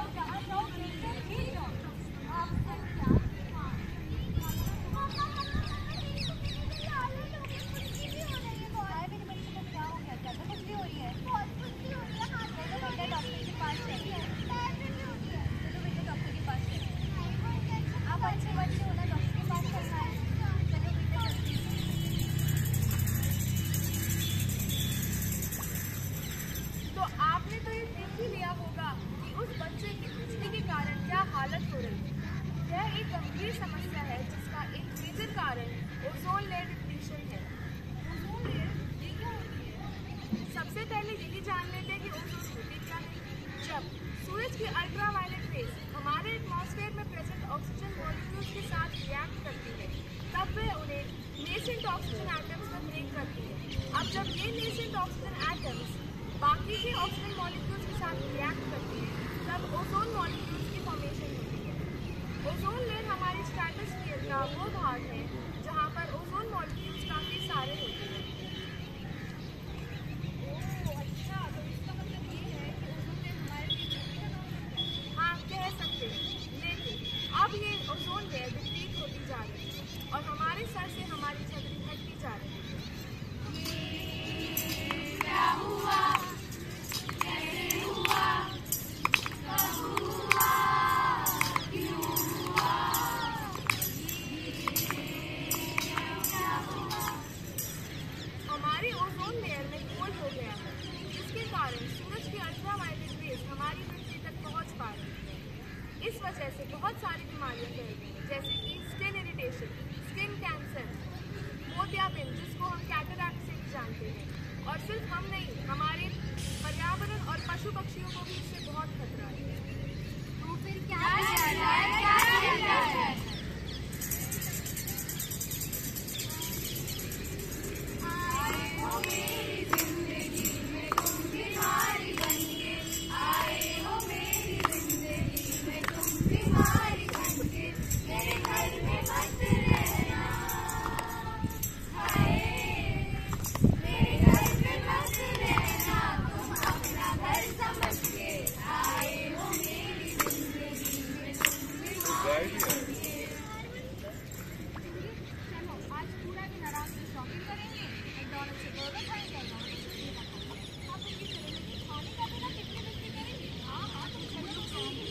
समस्या है जिसका एक मेजर कारण ओजोन लेयर डिप्लीशन है। ओजोन लेयर ये क्या होती है? सबसे पहले यही जान लेते हैं कि ओजोन होती क्या है। जब सूरज की अल्ट्रावायलेट रेज हमारे एटमॉस्फेयर में प्रेजेंट ऑक्सीजन मॉलिक्यूल्स के साथ रिएक्ट करती है, तब वे उन्हें नेसेंट ऑक्सीजन एटम्स में ब्रेक करती है। अब जब ये नेसेंट ऑक्सीजन एटम्स बाकी के ऑक्सीजन मॉलिक्यूल्स के साथ रिएक्ट करती है, तब ओजोन मॉलिक्यूल्स की फॉर्मेशन होती है। ओजोन लेयर हमारे स्ट्रेटोस्फीयर का वो भाग है जहाँ पर ओजोन मॉलिक्यूल्स काफी सारे होते हैं। ओह अच्छा, तो इसका मतलब ये है कि ओजोन लेयर हमारे लिए हाँ कह सकते हैं, लेकिन अब ये ओजोन लेयर डिप्लीट होती जा रही है और हमारे सर से हमारी छतरी हटती जा रही है। क्या हुआ? कैसे हुआ? कब हुआ? क्यों हुआ? हमारी ओजोन लेयर में होल हो गया है, जिसके कारण सूरज की अल्ट्रावायलेट रेज हमारी पृथ्वी तक पहुंच पा रही है। इस वजह से बहुत सारी बीमारियां फैल रही हैं, जैसे कि स्किन इरिटेशन, स्किन कैंसर, मोतियाबिंद जिसको हम कैटरैक्ट से भी जानते हैं। और सिर्फ हम नहीं, हमारे पर्यावरण और पशु पक्षियों को भी इससे बहुत खतरा है। तो फिर क्या किया जाए? आए हो मेरी जिंदगी में तुम बीमारी बनके, आए हो मेरी जिंदगी में तुम बीमारी बनके, मेरे घर में मत रहना। हाय मेरे घर में मत रहना, तुम अपना घर समझ के, आए हो मेरी जिंदगी में तुम बीमारी बनके। चलो आज पूरा दिन आराम से शॉपिंग करेंगे, मैकडॉनल्ड्स से बर्गर खाएंगे और नॉनवेज से पिज़्ज़ा खाएंगे। आप उनकी चले लेकिन खाने का बिना कितने बच्चे करेंगे? हाँ तुम चलो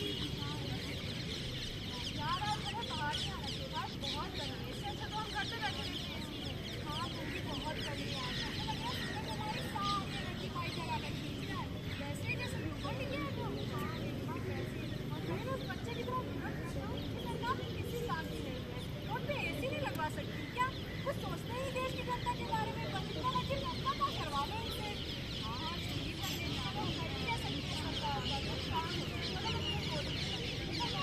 यार, आज मुझे बाहर से आना चाहिए था, बहुत गर्मी है। इससे अच्छा तो हम घर पे बैठे रहते हैं। हाँ वो भी बहुत गर्मी है आज, मुझे लग रहा है सूरज हमारे सामने रखी जगह बैठी है, वैसे जैसे ऊपर टिके हैं तुम। हाँ एकदम वैसे, और मैं उस बच्चे की तरह ढूंढ रहा हूँ कि सरकार में किसी काम की नहीं है, रोड पे एसी नहीं लगवा सकती क्या? कुछ सोचते ही देश की जनता के बारे में, बस इतना ना कि नौका का करवा लो इनसे। हाँ ठीक है, चलो कर ही कह सकते हैं सरकार का कुछ काम है। चलो मैं ये बोल रही हूँ,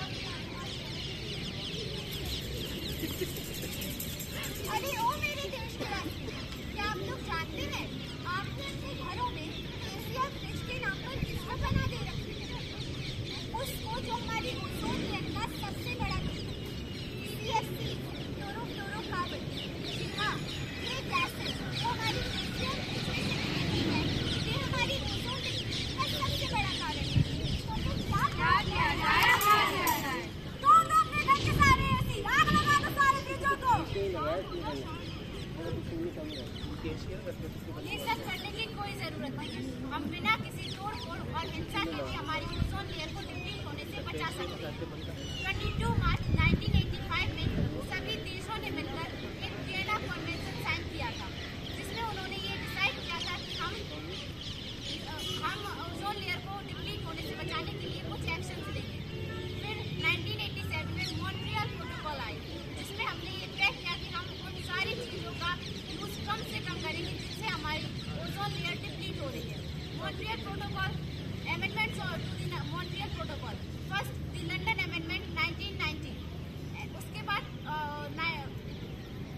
अरे ओ मेरे देश के वासी, क्या आप लोग जानते हैं आपने अपने घरों में एशिया फ्रिज के नाम पर किसको बना दे रखी है? उसको जो हमारी ओजोन लेयर का सबसे बड़ा दुश्मन CFC क्लोरोफ्लोरोकार्बन। जी हाँ, ये गैसेस जो हमारी एशिया फ्रिज में निकलती है, ये हमारी ओजोन लेयर का सबसे बड़ा कारण है। तो फिर क्या किया जाए? तो अपने घर के सारे एसी आग लगा दो, सारे फ्रिजों को। ये सब करने की कोई जरूरत नहीं है। हम बिना किसी तोड़ फोड़ और हिंसा के भी हमारी ओजोन लेयर को डिप्लीट होने से बचा सकते हैं। 22 मार्च 1985 में सभी देशों ने मिलकर एक वियना कन्वेंशन साइन किया था, जिसमें उन्होंने ये डिसाइड किया था कि हम ओजोन लेयर को डिप्लीट होने से बचाने के लिए कुछ एक्शन लेंगे। फिर 1987 में मॉन्ट्रियल प्रोटोकॉल आई, जिसमें हमने ये तय किया कि हम उन सारी चीज़ों का यूज कम से कम करेंगे जिससे हमारी ओजोन लेयर डिप्लीट हो रही है। Montreal protocol amendments to the Montreal protocol, first the London amendment 1990, उसके बाद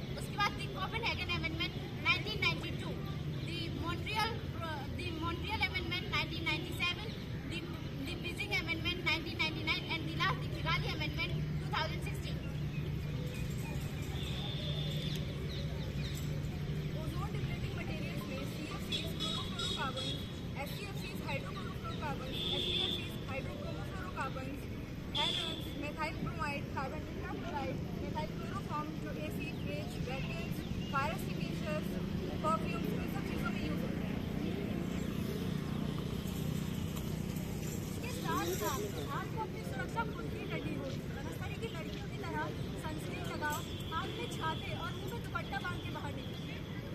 methyl bromide, carbon tetrachloride, methyl chloroform जो AC, fridge, vacuums, fire extinguishers, perfumes, इन सब चीज़ों में यूज होते हैं। इसके साथ साथ आपको अपनी सुरक्षा खुद ही करनी होगी। बनस्थली की लड़कियों की तरह सनस्क्रीन लगाओ, हाथ में छाते और मुंह में दुपट्टा बांध के बाहर निकलो।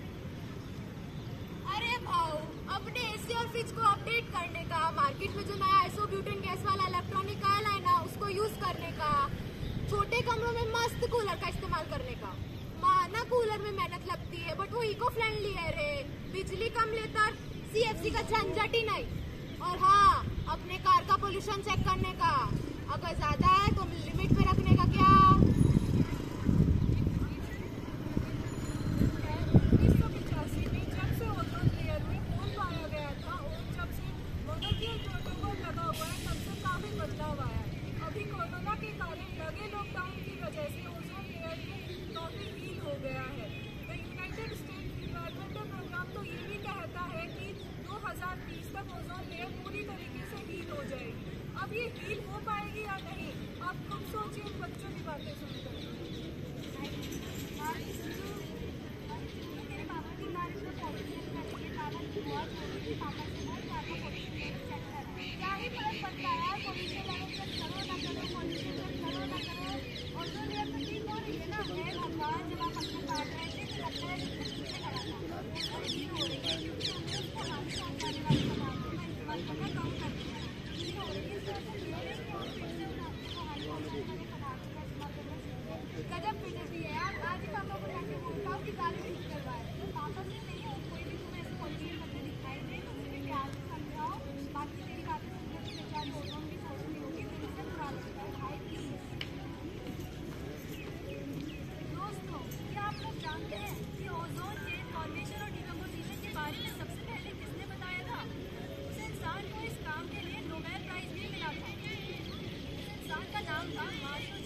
अरे भाऊ, अपने एसी और फ्रिज को अपडेट करने का, मार्केट में जो नया आइसोब्यूटेन गैस वाला इलेक्ट्रॉनिक आयल है ना, उसको यूज करने का, छोटे कमरों में मस्त कूलर का इस्तेमाल करने का। माना कूलर में मेहनत लगती है, बट वो इको फ्रेंडली है रे, बिजली कम लेता, CFC का झंझट ही नहीं। और हाँ, अपने कार का पोल्यूशन चेक करने का, अगर ज्यादा है तो लिमिट में रखने का। क्या 1985 में जब से ओजोन लेयर में होल पाया गया था, और जब से मोनोक्लोराइड प्रोटोकॉल लगा हुआ है, तब से काफी बदलाव आया है। अभी कोरोना के कारण लगे लॉकडाउन की वजह से ओजोन लेयर काफी हील हो गया है। The United State Environmental Programme तो ये भी कहता है कि 2030 तक ओजोन लेयर पूरी तरीके से हील हो जाएगी। अब ये हील हो पाएगी या नहीं, आप खुद सोचिए बच्चों की बातें सुनकर। मेरे पापा की बारिश में पॉल्यूशन करके पापा की बहुत होगी थी, पापा से बहुत पापा पॉल्यूशन लेवल चेक कर। क्या ही फर्क पड़ता है यार, पॉल्यूशन लेवल चेक करो ना करो, पॉल्यूशन चेक करो ना करो, ओजोन लेयर तो ठीक हो रही है ना। है भगवान, जब आप अपने काट रहे थे तो लगता है कि पीछे खड़ा था, ओजोन हील हो रही है क्योंकि हमने उसको हानि पहुंचाने वाले पदार्थों का इस्तेमाल करना कम कर दिया है। हील हो रही है, इस वजह से मेरे की और फिर से उन आपको हानि पहुंचाने वाले पदार्थों का इस्तेमाल करना चाहिए। गजब फिटनेसी है यार, आज ही पापा को जाके बोलता हूँ कि गाड़ी ठीक करवाए। पापा से नहीं, और कोई भी तुम्हें ऐसे पॉल्यूशन करते दिखाई दे तो उसे प्यार से समझाओ। बाकी मेरी बातें सुनने के विचार ओजोन भी सोचनी होगी, दिल से बुरा लगता है भाई, प्लीज। दोस्तों, क्या आप लोग जानते हैं कि ओजोन के फॉर्मेशन और डिकम्पोजिशन के बारे में सबसे पहले किसने बताया था? उस इंसान को इस काम के लिए नोबेल प्राइज भी मिला था। उस इंसान का नाम था